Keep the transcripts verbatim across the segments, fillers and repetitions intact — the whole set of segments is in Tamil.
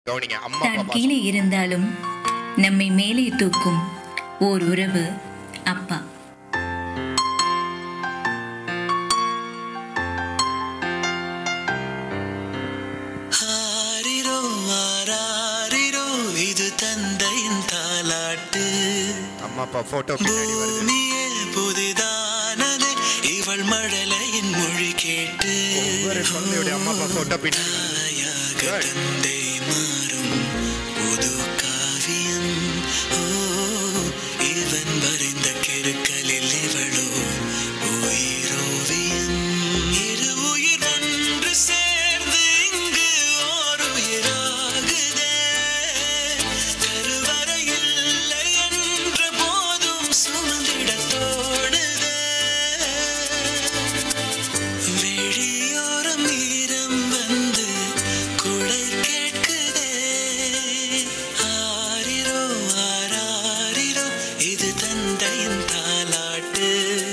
கவனிங்க. அம்மா தான் அப்பா கீழே இருந்தாலும் நம்மை மேலே தூக்கும் ஓர் உறவு அப்பா. ஆரிரோ ஆராரிரோ இது தந்தையின் தாலாட்டு. அம்மா அப்பா போட்டோ பின்னாடி வருது. பூமியே புதிதானதே இவள் மழலையின் மொழி கேட்டு. ஒவ்வொரு குழந்தையுடைய அம்மா அப்பா போட்டோ பின்னாடி தாயாக தந்தை மாறும் புது காவியம். ஓ இவன் வரைந்த கிருக்கலில் இவளோ உயிரோவியம். இரு உயிர் ஒன்று சேர்ந்து இங்கு ஓர் உயிராகுதே. கருவறை இல்லை என்ற போதும் சுமந்திட தோடுதே. வெளியோரம் ஈரம் வந்து குடை கேட்குதே. ஆரிரோ ஆராரிரோ இது தந்தையின் தாலாட்டு.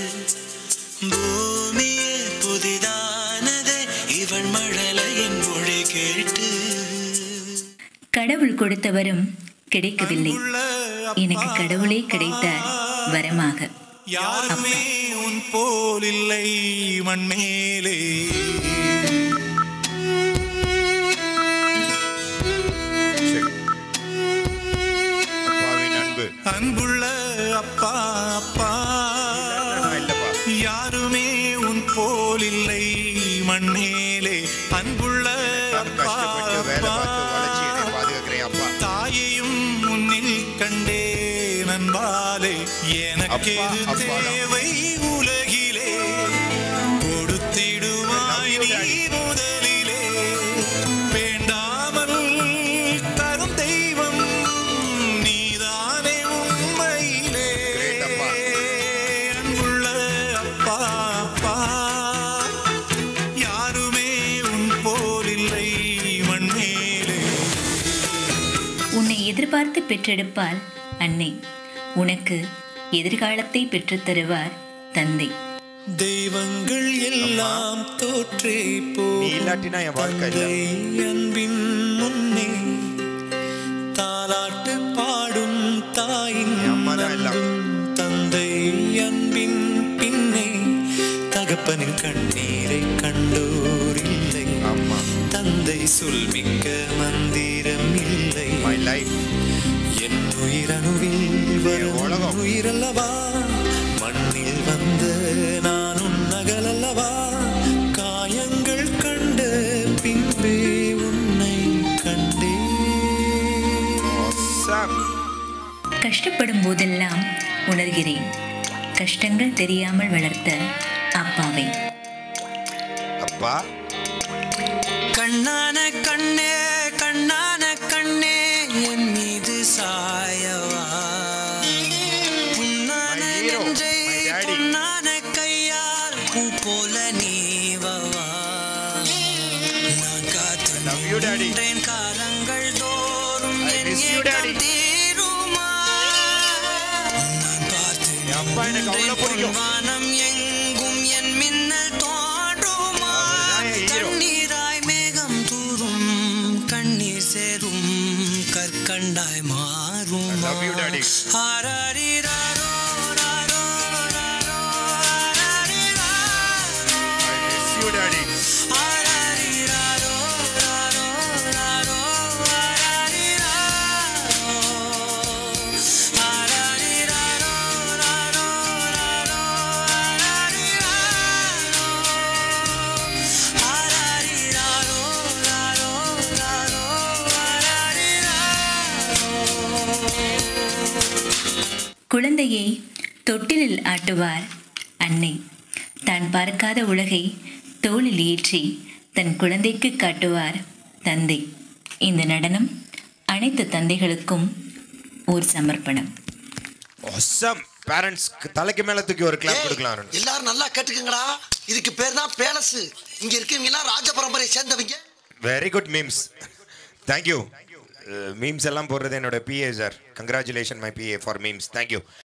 பூமியே புதிதானதே இவள் மழலையின் மொழி கேட்டு. கடவுள் கொடுத்தவரும் கிடைக்கவில்லை, எனக்கு கடவுளே கிடைத்தார் வரமாக. யாருமே உன் போல் இல்லை மண்மேலே. அப்பாவின் அன்பு. அன்புள்ள அப்பா அப்பா இல்லப்பா. யாருமே உன் போல் இல்லை மண்மேலே. அன்புள்ள அப்பா கஷ்டப்பட்டு வேலை அப்பா பார்த்து வளர்ச்சி என்னை பாதுகாக்கிறேன் அப்பா. தாயையும் முன்னில் கண்டே நண்பாலே. எனக்கு அப்பா, எது அப்பா தான். தேவை உலகிலே கொடுத்திடுவாய் நீ முதலிலே. வேண்டாமல் தரும் தெய்வம் நீதானே உண்மையிலே. Great அப்பா. அன்புள்ள அப்பா அப்பா யாருமே உன் போல் இல்லை மண்மேலே. உன்னை எதிர்பார்த்து பெற்றெடுப்பால் அன்னை, உனக்கு எதிர்காலத்தை பெற்றுத் தருவார் தந்தை. தெய்வங்கள் எல்லாம் தோற்றே போ. நீ இல்லாட்டினா என் வாழ்க்கை இல்ல. தந்தை அன்பின் முன்னே தாலாட்டு பாடும் தாயின் என் அம்மா தான் எல்லாம். அன்பும். தந்தை அன்பின் பின்னே தகப்பனின் கண்ணீரை கண்டோர் இல்லை. அம்மா தந்தை சொல்மிக்க மந்திரம் இல்லை. My life. என் உயிரணுவில் வரும் உலகம். உயிரல்லவா. மண்ணில் வந்த நான் உன் நகலல்லவா. காயங்கள் கண்ட பின்பே உன்னை கண்டே. Awesome. கஷ்டப்படும் போதெல்லாம் உணர்கிறேன் கஷ்டங்கள் தெரியாமல் வளர்த்த அப்பாவை. அப்பா கண்ணான கண்ணே கண்ணான கண்ணே என் மீது சாயவா. புண்ணான My hero, நெஞ்சை my daddy. பொன்னான கையால் பூ போல நீவவா. நான் காத்து love you, daddy. நின்றேன் காலங்கள் தோறும் I N miss you, daddy. ஏக்கம் தீருமா. நான் பார்த்து என் அப்பா எனக்கு அவ்வளவு நின்றேன் பிடிக்கும். வானம் எங்கும் என் மின்னல் தோன்றுமா. அவர்தான் என் hero. கண்ணீராய் மேகம் தூரும் கண்ணீர் சேரும் கற்கண்டாய் மாறும். I love you, daddy. ஆராரிராரோ, ராரோ, ராரோ, ஆராரிராரோ. I miss you, daddy. ஆராரிராரோ, ராரோ, ராரோ, ஆராரிராரோ. ஆராரிராரோ, ராரோ, ராரோ, ஆராரிராரோ. ஆராரிராரோ, ராரோ, ராரோ, ஆராரிராரோ. குழந்தையை தொட்டிலில் ஆட்டுவார் அன்னை. தான் பார்க்காத உலகை தோளில் ஏற்றி தன் குழந்தைக்கு காட்டுவார் தந்தை. இந்த நடனம் அனைத்து தந்தைகளுக்கும் ஒரு சமர்ப்பணம். Awesome. Parents தலைக்கு மேல தூக்கி ஒரு கிளாப் கொடுக்கலாம் அருண். எல்லாரும் நல்லா கேட்டுக்கங்கடா. இதுக்கு பேர் தான் பேலஸ். இங்க இருக்கவங்க எல்லாம் ராஜ பரம்பரை சேர்ந்தவங்க. Very good memes. Thank you. Memes எல்லாம் போடுறது என்னோட PA sir. Congratulation my PA for memes. Thank you.